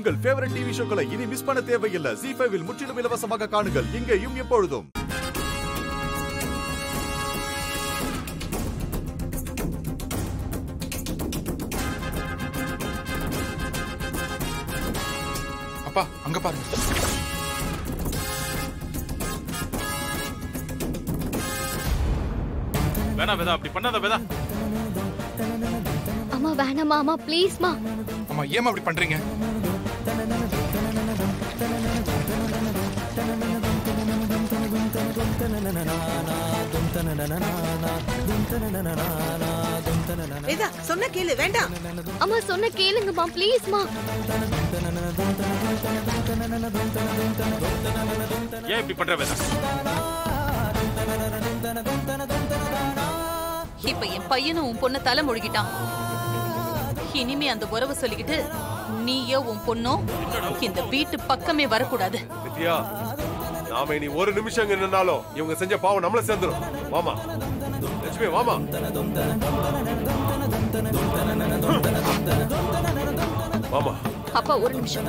உங்கள் favourite TV ஷோக்களை இனி miss பண்ண தேவையில்லை. ZEE5 இல் முற்றிலும் இலவசமாக காணுங்கள். இங்கேயும் எப்பொழுதும். அப்பா அங்க பாருங்க. வேணா வேதா, அப்படி பண்ணாத வேதா. அம்மா வேணாமா அம்மா, ப்ளீஸ்மா. அம்மா ஏமா அப்படி பண்றீங்க? வேதா சொன்ன கேளு, வேண்டாம். அம்மா சொன்ன கேளுங்கம்மா, ப்ளீஸ்மா. ஏன் இப்படி பண்ற வேதா? இப்ப என் பையனும் உன் பொண்ண தலை முழுகிட்டான். இனிமே அந்த உறவு சொல்லிக்கிட்டு நீயோ உன் பொண்ணும் இந்த வீட்டு பக்கமே வரக்கூடாது. வித்யா, நாம இனி ஒரு நிமிஷம் இங்க நின்னாலும் இவங்க செஞ்ச பாவம் நம்மள சேர்ந்துரும். வாமா லட்சுமி, வாமா. வாமா. அப்பா ஒரு நிமிஷம்.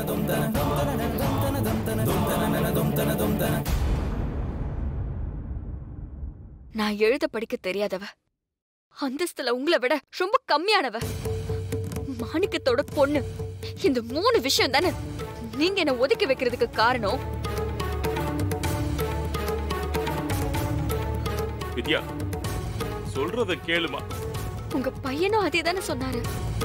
நான் எழுத படிக்க தெரியாதவ, அந்தஸ்துல உங்களை விட ரொம்ப கம்மியானவ, மாணிக்கத்தோட பொண்ணு. இந்த 3 விஷயம் தானே நீங்க என்ன ஒதுக்கி வைக்கிறதுக்கு காரணம். வித்யா, சொல்றத கேளுமா. உங்க பையனும் அதே தானே சொன்னாரு.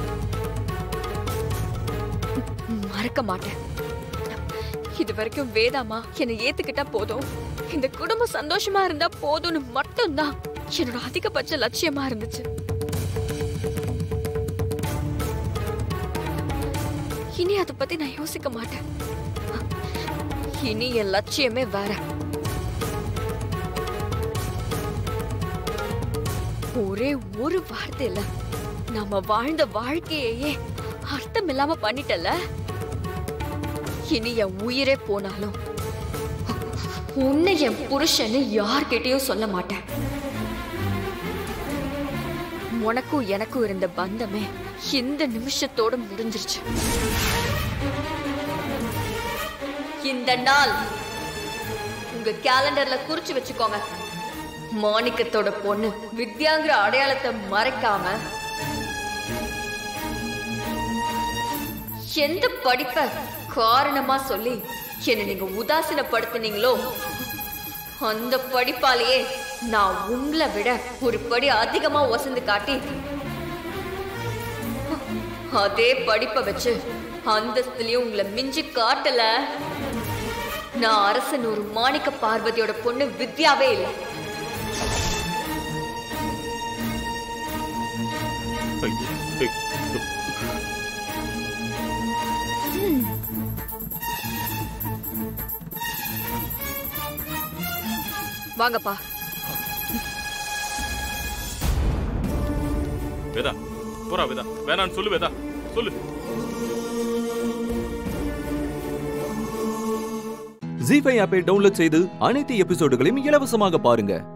மறக்க மாட்டேன். இது வரைக்கும் வேதாமா என்னை ஏத்துக்கிட்டா போதும், இந்த குடும்பம் சந்தோஷமா இருந்தா போதும்னு மட்டும்தான் என்னோட அதிகபட்ச லட்சியமா இருந்துச்சு. இனி அதை பத்தி நான் யோசிக்க மாட்டேன். இனி என் லட்சியமே வேற. ஒரே ஒரு வார்த்தையில நாம வாழ்ந்த வாழ்க்கையே அர்த்தம் இல்லாம பண்ணிட்டல. இனி என் உயிரே போனாலும் உன்னை என் புருஷன்னு யார்கிட்டயும் சொல்ல மாட்டேன். உனக்கும் எனக்கும் இருந்த பந்தமே இந்த நிமிஷத்தோட முடிஞ்சிருச்சு. இந்த நாள் உங்க கேலண்டர்ல குறிச்சு வச்சுக்கோங்க. மாணிக்கத்தோட பொண்ணு வித்யாங்கிற அடையாளத்தை மறைக்காம எந்த படிப்ப காரணமா சொல்லி என்ன நீங்க உதாசீனப்படுத்தினீங்களோ அந்த படிப்பாலேயே நான் உங்களை விட ஒரு படி அதிகமா வசந்து காட்டி அதே படிப்பை வச்சு அந்தஸ்துலயும் உங்களை மிஞ்சி காட்டல. நான் அரசன் ஒரு மாணிக்க பார்வதியோட பொண்ணு வித்யாவே இல்லை. வாங்கப்பா. வேதா போறா. வேதா வேணான்னு சொல்லு. வேதா சொல்லு. ZEE5 ஆப்பை டவுன்லோட் செய்து அனைத்து எபிசோடுகளையும் இலவசமாக பாருங்க.